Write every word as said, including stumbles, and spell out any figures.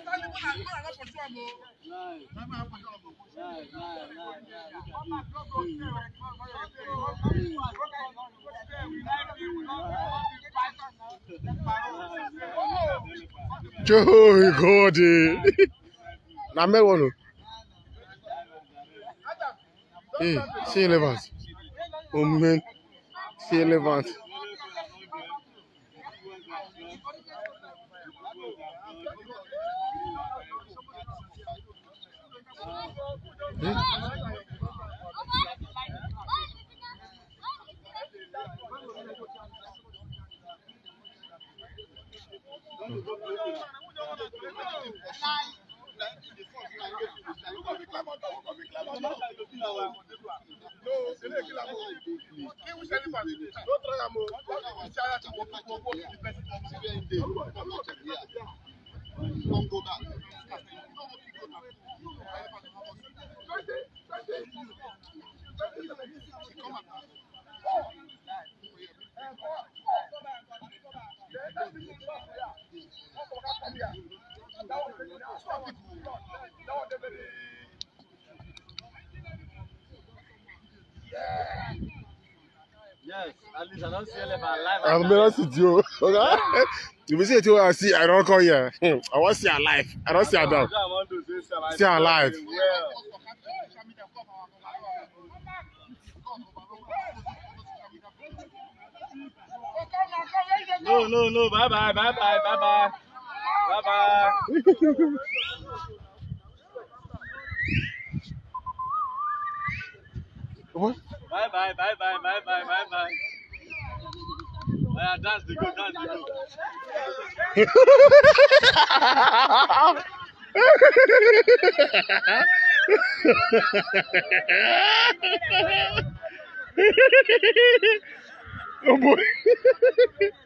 Joe God. Na me one. Hey, see elephant. Oh man, see elephant. Hmm? Yes, at least I don't see elephant alive. I'm not see you. Okay? You will see it I see. I don't come here. I want to see her alive. I don't see her down. See her alive. No, no, no. Bye bye, bye bye, bye bye. Bye bye. What? Bye bye, bye bye, bye bye, bye bye. Yeah, dance the go, dance the go. Oh boy.